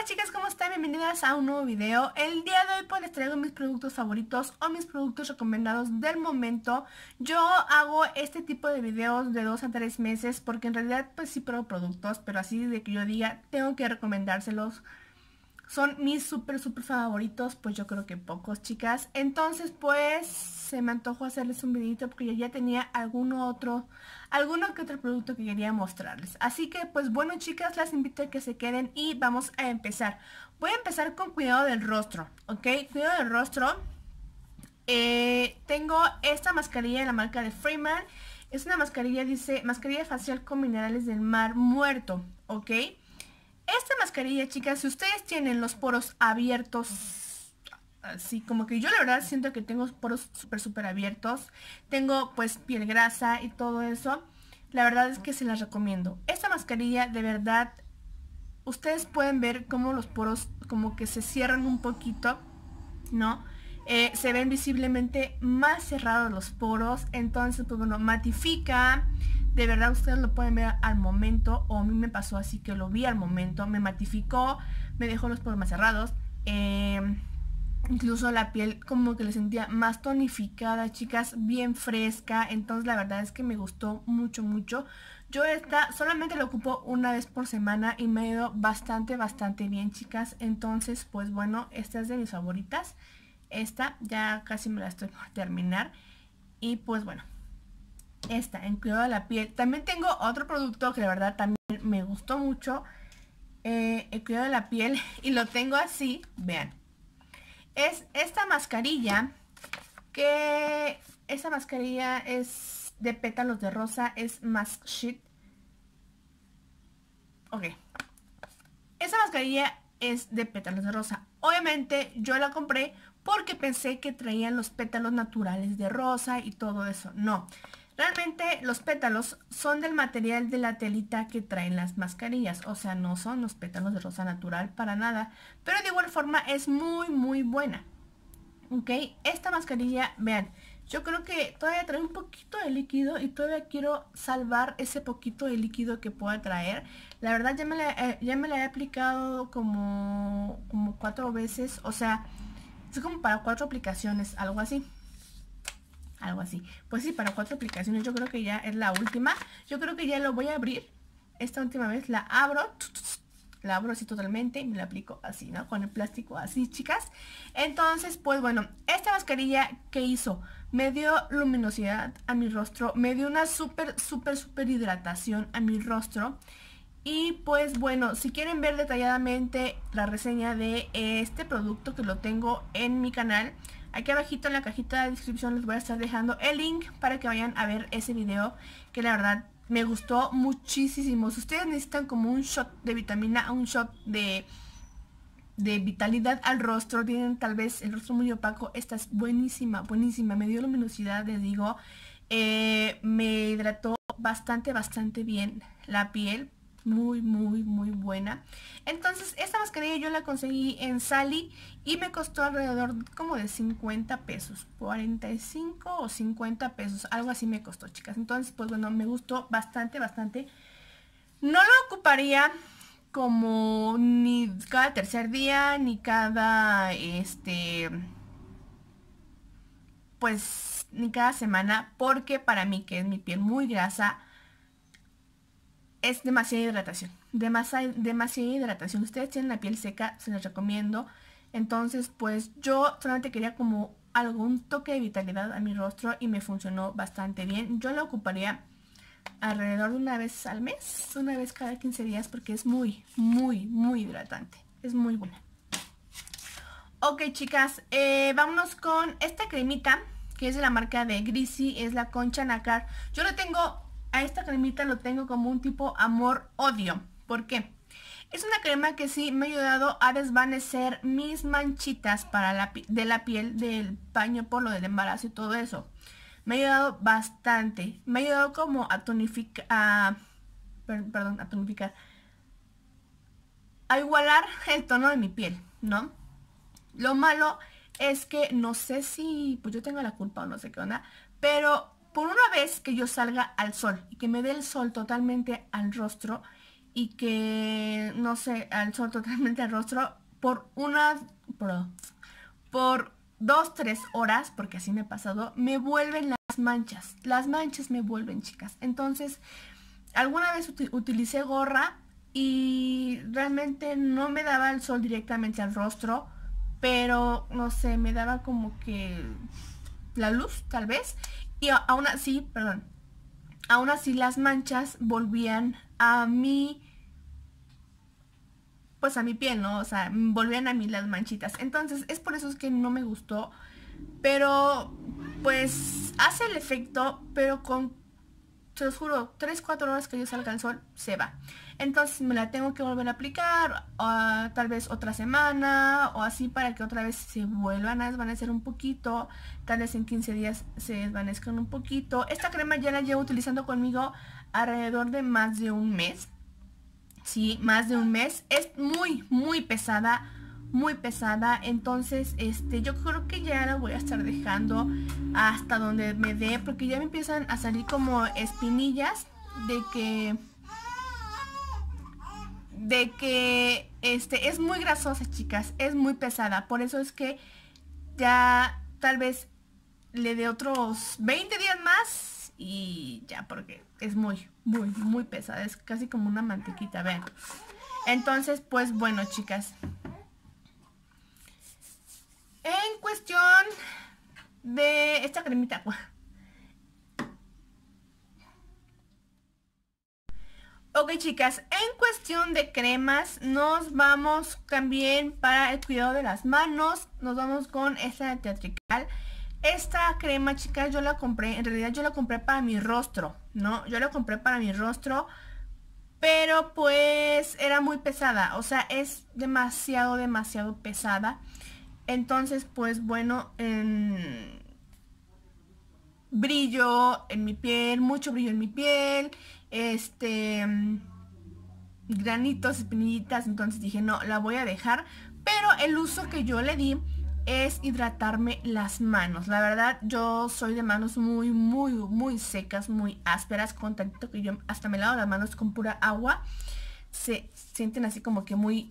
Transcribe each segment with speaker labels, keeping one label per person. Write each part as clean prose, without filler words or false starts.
Speaker 1: chicas, ¿cómo están? Bienvenidas a un nuevo video. El día de hoy pues les traigo mis productos favoritos o mis productos recomendados del momento. Yo hago este tipo de videos de 2 a 3 meses porque en realidad pues sí pruebo productos, pero así de que yo diga tengo que recomendárselos. Son mis súper favoritos, pues yo creo que pocos, chicas. Entonces pues se me antojó hacerles un videito porque yo ya tenía alguno que otro producto que quería mostrarles. Así que pues bueno, chicas, las invito a que se queden y vamos a empezar. Voy a empezar con cuidado del rostro, ¿ok? Cuidado del rostro. Tengo esta mascarilla de la marca de Freeman. Es una mascarilla, dice, mascarilla facial con minerales del mar muerto, ¿ok? Esta mascarilla, chicas, si ustedes tienen los poros abiertos, así como que yo la verdad siento que tengo poros súper abiertos, tengo pues piel grasa y todo eso, la verdad es que se las recomiendo. Esta mascarilla de verdad, ustedes pueden ver cómo los poros como que se cierran un poquito, ¿no? Se ven visiblemente más cerrados los poros, entonces pues bueno, matifica. De verdad ustedes lo pueden ver al momento, o a mí me pasó así que lo vi al momento, me matificó, me dejó los poros más cerrados, incluso la piel como que le sentía más tonificada, chicas, bien fresca. Entonces la verdad es que me gustó mucho. Yo esta solamente la ocupo una vez por semana y me ha ido bastante bien, chicas. Entonces pues bueno, esta es de mis favoritas. Esta ya casi me la estoy por terminar. Y pues bueno, esta en cuidado de la piel. También tengo otro producto que la verdad también me gustó mucho, el cuidado de la piel, y lo tengo así, vean. Es esta mascarilla, que esta mascarilla es de pétalos de rosa, es Mask Sheet. Ok, esa mascarilla es de pétalos de rosa. Obviamente yo la compré porque pensé que traían los pétalos naturales de rosa y todo eso. No, realmente los pétalos son del material de la telita que traen las mascarillas. O sea, no son los pétalos de rosa natural para nada. Pero de igual forma es muy buena. Ok, esta mascarilla, vean, yo creo que todavía trae un poquito de líquido y todavía quiero salvar ese poquito de líquido que pueda traer. La verdad ya me la he aplicado como 4 veces, o sea, es como para 4 aplicaciones, algo así. Pues sí, para 4 aplicaciones. Yo creo que ya es la última. Yo creo que ya lo voy a abrir. Esta última vez la abro. La abro así totalmente y me la aplico así, ¿no? Con el plástico así, chicas. Entonces, pues bueno, esta mascarilla que hizo, me dio luminosidad a mi rostro, me dio una súper hidratación a mi rostro. Y pues bueno, si quieren ver detalladamente la reseña de este producto, que lo tengo en mi canal, aquí abajito en la cajita de descripción les voy a estar dejando el link para que vayan a ver ese video, que la verdad me gustó muchísimo. Si ustedes necesitan como un shot de vitamina, un shot de vitalidad al rostro, tienen tal vez el rostro muy opaco, esta es buenísima, me dio luminosidad, les digo, me hidrató bastante bien la piel, muy buena. Entonces esta mascarilla yo la conseguí en Sally y me costó alrededor como de 50 pesos, 45 o 50 pesos, algo así me costó, chicas. Entonces pues bueno, me gustó bastante. No lo ocuparía como ni cada tercer día, ni cada pues ni cada semana, porque para mí, que es mi piel muy grasa, es demasiada hidratación, demasiada hidratación. Ustedes tienen la piel seca, se les recomiendo. Entonces pues yo solamente quería como algún toque de vitalidad a mi rostro y me funcionó bastante bien. Yo la ocuparía alrededor de una vez al mes, una vez cada 15 días, porque es muy hidratante, es muy buena. Ok, chicas, vámonos con esta cremita que es de la marca de Greasy, es la Concha Nácar. Yo lo tengo, a esta cremita lo tengo como un tipo amor-odio. ¿Por qué? Es una crema que sí me ha ayudado a desvanecer mis manchitas de la piel del paño por lo del embarazo y todo eso. Me ha ayudado bastante. Me ha ayudado como a tonificar, a igualar el tono de mi piel, ¿no? Lo malo es que no sé si pues yo tengo la culpa o no sé qué onda, pero por una vez que yo salga al sol y que me dé el sol totalmente al rostro y que no sé, al sol totalmente el rostro por 2, 3 horas, porque así me ha pasado, me vuelven las manchas me vuelven, chicas. Entonces, alguna vez utilicé gorra y realmente no me daba el sol directamente al rostro, pero no sé, me daba como que la luz, tal vez, y aún así, perdón, aún así las manchas volvían a mí, pues a mi piel, ¿no? O sea, volvían a mí las manchitas. Entonces, es por eso es que no me gustó, pero pues hace el efecto, pero con, te los juro, 3, 4 horas que yo salga al sol, se va. Entonces me la tengo que volver a aplicar, tal vez otra semana o así, para que otra vez se vuelvan a desvanecer un poquito. Tal vez en 15 días se desvanezcan un poquito. Esta crema ya la llevo utilizando conmigo alrededor de más de un mes. Sí, más de un mes. Es muy pesada, muy pesada. Entonces, yo creo que ya la voy a estar dejando hasta donde me dé, porque ya me empiezan a salir como espinillas de que es muy grasosa, chicas, es muy pesada. Por eso es que ya tal vez le dé otros 20 días más y ya, porque es muy pesada, es casi como una mantequita, vean. Entonces, pues bueno, chicas, en cuestión de esta cremita, ok, chicas, en cuestión de cremas nos vamos también para el cuidado de las manos. Nos vamos con esta de Teatrical. Esta crema, chicas, yo la compré, en realidad yo la compré para mi rostro, ¿no? Yo la compré para mi rostro, pero pues era muy pesada, o sea, es demasiado pesada. Entonces, pues bueno, brillo en mi piel, mucho brillo en mi piel, granitos, espinillitas. Entonces dije, no, la voy a dejar. Pero el uso que yo le di es hidratarme las manos. La verdad, yo soy de manos muy secas, muy ásperas. Con tantito que yo hasta me lavo las manos con pura agua, se sienten así como que muy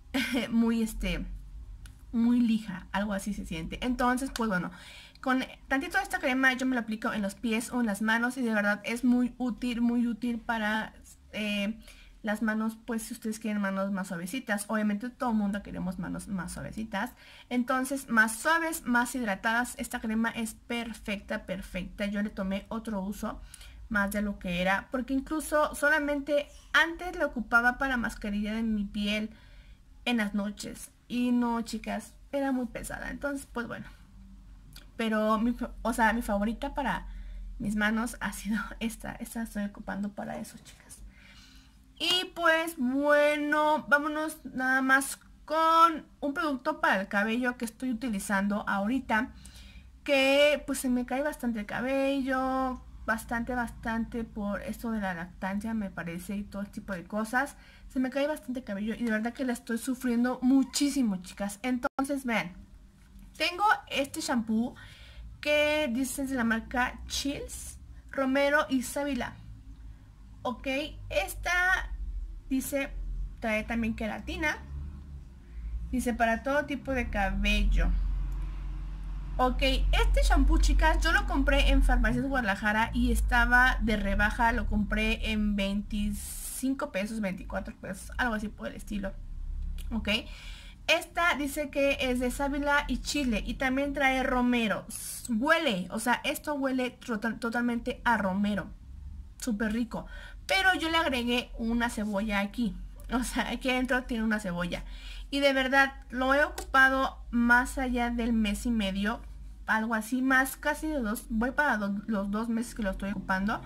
Speaker 1: muy lija, algo así se siente. Entonces, pues bueno, con tantito de esta crema yo me lo aplico en los pies o en las manos, y de verdad es muy útil para las manos. Pues si ustedes quieren manos más suavecitas, obviamente todo el mundo queremos manos más suavecitas, entonces más suaves, más hidratadas, esta crema es perfecta. Yo le tomé otro uso más de lo que era, porque incluso solamente antes la ocupaba para mascarilla de mi piel en las noches, y no, chicas, era muy pesada. Entonces, pues bueno, pero mi favorita para mis manos ha sido esta estoy ocupando para eso, chicas. Y pues bueno, vámonos nada más con un producto para el cabello que estoy utilizando ahorita, que pues se me cae bastante el cabello, bastante por esto de la lactancia, me parece, y todo este tipo de cosas. Se me cae bastante cabello y de verdad que la estoy sufriendo muchísimo, chicas. Entonces, vean, tengo este shampoo que dice es de la marca Chills, Romero y Sábila. Ok, esta dice, trae también queratina. Dice para todo tipo de cabello. Ok, este shampoo, chicas, yo lo compré en Farmacias Guadalajara y estaba de rebaja. Lo compré en 25 pesos, 24 pesos, algo así por el estilo. Ok, esta dice que es de sábila y chile, y también trae romero. Huele, o sea, esto huele totalmente a romero, súper rico. Pero yo le agregué una cebolla aquí, o sea, aquí adentro tiene una cebolla. Y de verdad, lo he ocupado más allá del mes y medio, algo así, más casi de voy para los 2 meses que lo estoy ocupando.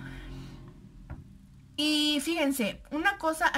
Speaker 1: Y fíjense, una cosa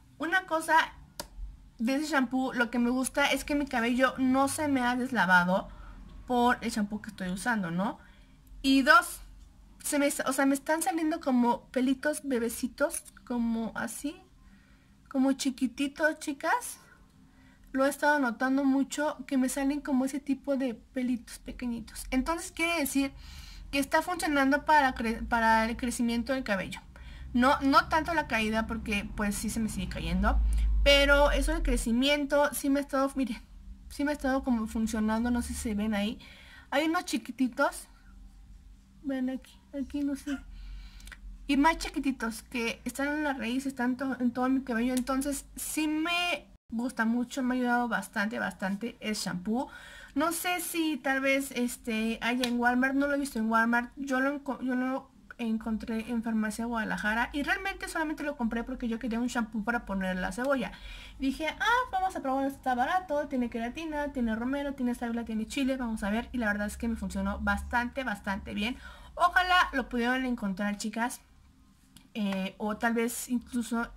Speaker 1: de ese shampoo, lo que me gusta es que mi cabello no se me ha deslavado por el shampoo que estoy usando, ¿no? Y dos, me están saliendo como pelitos bebecitos, como así, como chiquititos, chicas. Lo he estado notando mucho, que me salen como ese tipo de pelitos pequeñitos. Entonces quiere decir que está funcionando para el crecimiento del cabello. No tanto la caída porque pues sí se me sigue cayendo, pero eso del crecimiento sí me ha estado, miren, sí me ha estado como funcionando, no sé si se ven ahí. Hay unos chiquititos, ven aquí no sé. Y más chiquititos que están en la raíz, están en todo mi cabello, entonces sí me gusta mucho, me ha ayudado bastante el shampoo. No sé si tal vez haya en Walmart, no lo he visto en Walmart, yo lo encontré en Farmacia Guadalajara y realmente solamente lo compré porque yo quería un shampoo para poner la cebolla. Dije, vamos a probar, está barato, tiene queratina, tiene romero, tiene sábila, tiene chile, vamos a ver, y la verdad es que me funcionó bastante bien. Ojalá lo pudieran encontrar, chicas. O tal vez incluso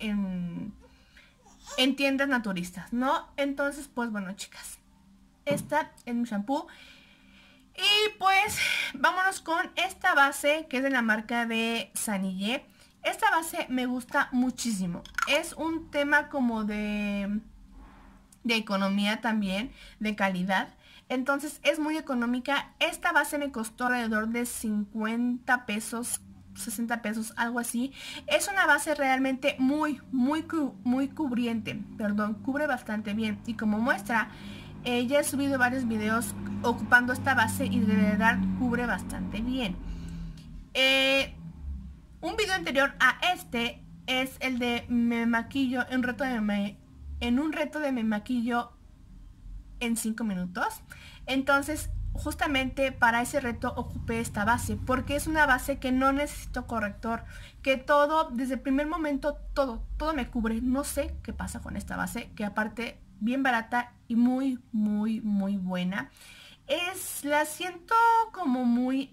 Speaker 1: en tiendas naturistas, ¿no? Entonces, pues bueno, chicas, esta es mi shampoo. Y pues vámonos con esta base que es de la marca de Sanillé. Esta base me gusta muchísimo. Es un tema como de economía también, de calidad. Entonces es muy económica. Esta base me costó alrededor de 50 pesos, 60 pesos, algo así. Es una base realmente muy cubriente, perdón, cubre bastante bien. Y como muestra, ya he subido varios videos ocupando esta base y de verdad cubre bastante bien. Un video anterior a este es el de me maquillo, en un reto de me maquillo en 5 minutos. Entonces justamente para ese reto ocupé esta base porque es una base que no necesito corrector, que todo, desde el primer momento, todo me cubre. No sé qué pasa con esta base, que aparte bien barata y muy buena. La siento como muy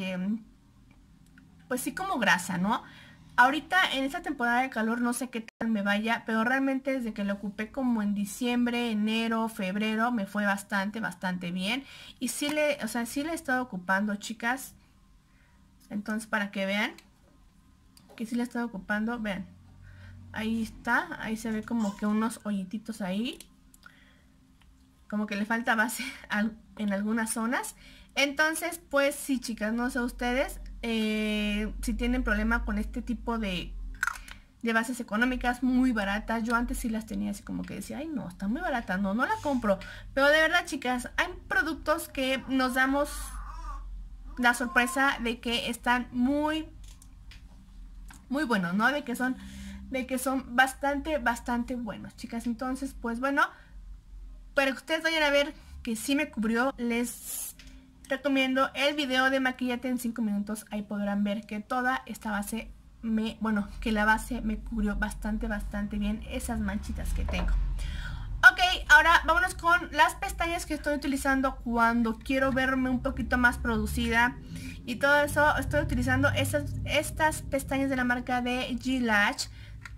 Speaker 1: pues sí, como grasa, ¿no? Ahorita en esta temporada de calor no sé qué tal me vaya, pero realmente desde que lo ocupé como en diciembre, enero, febrero, me fue bastante bien. Y sí sí le he estado ocupando, chicas. Entonces para que vean que sí le he estado ocupando, vean. Ahí está, ahí se ve como que unos hoyititos ahí. Como que le falta base en algunas zonas. Entonces, pues sí, chicas, no sé ustedes si tienen problema con este tipo de bases económicas muy baratas. Yo antes sí las tenía así como que decía, ay no, está muy barata, no la compro. Pero de verdad, chicas, hay productos que nos damos la sorpresa de que están muy buenos, ¿no? De que son bastante buenos, chicas. Entonces, pues bueno, para que ustedes vayan a ver que sí me cubrió, les recomiendo el video de Maquillate en 5 minutos. Ahí podrán ver que toda esta base que la base me cubrió bastante bien esas manchitas que tengo. Ok, ahora vámonos con las pestañas que estoy utilizando cuando quiero verme un poquito más producida. Y todo eso, estoy utilizando estas pestañas de la marca de G-Lash.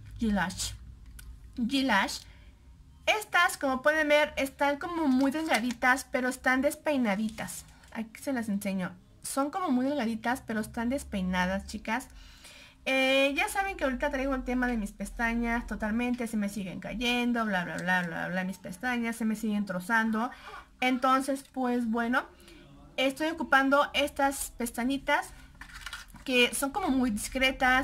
Speaker 1: Estas, como pueden ver, están como muy delgaditas, pero están despeinaditas. Aquí se las enseño. Son como muy delgaditas, pero están despeinadas, chicas. Ya saben que ahorita traigo el tema de mis pestañas totalmente. Se me siguen cayendo, bla, bla. Mis pestañas se me siguen trozando. Entonces, pues bueno, estoy ocupando estas pestañitas que son como muy discretas.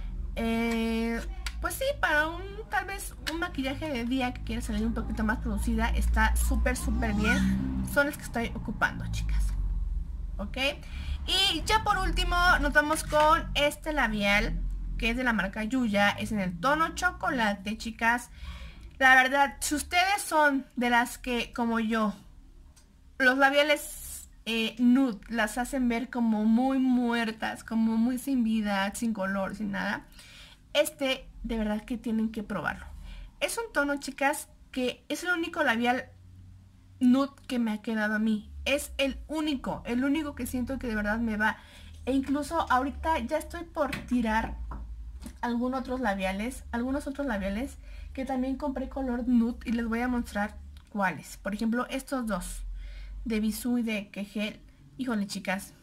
Speaker 1: Pues sí, para tal vez un maquillaje de día que quiere salir un poquito más producida, está súper bien. Son las que estoy ocupando, chicas. Ok. Y ya por último nos vamos con este labial que es de la marca Yuya. Es en el tono chocolate, chicas. La verdad, si ustedes son de las que, como yo, los labiales nude las hacen ver como muy muertas, como muy sin vida, sin color, sin nada, de verdad que tienen que probarlo. Es un tono, chicas, que es el único labial nude que me ha quedado a mí. Es el único que siento que de verdad me va. E incluso ahorita ya estoy por tirar algunos otros labiales que también compré color nude y les voy a mostrar cuáles. Por ejemplo, estos dos de Bisú y de Kegel. Híjole, chicas,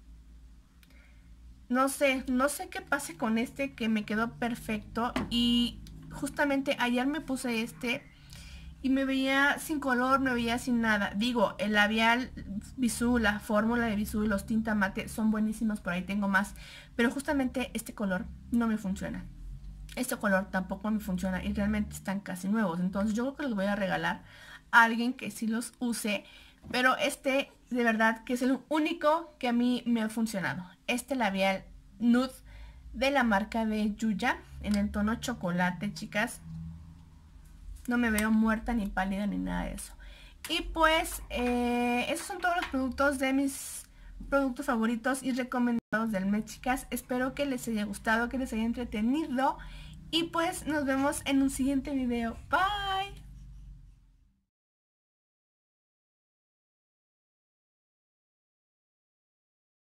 Speaker 1: no sé qué pase con que me quedó perfecto. Y justamente ayer me puse y me veía sin color, me veía sin nada. Digo, el labial Bisú, la fórmula de Bisú y los tinta mate son buenísimos, por ahí tengo más, pero justamente este color no me funciona. Este color tampoco me funciona y realmente están casi nuevos, entonces yo creo que los voy a regalar a alguien que sí los use, pero este de verdad que es el único que a mí me ha funcionado. Este labial nude de la marca de Yuya en el tono chocolate, chicas. No me veo muerta ni pálida ni nada de eso. Y pues esos son todos los productos de mis productos favoritos y recomendados del mes, chicas. Espero que les haya gustado, que les haya entretenido. Y pues nos vemos en un siguiente video. Bye.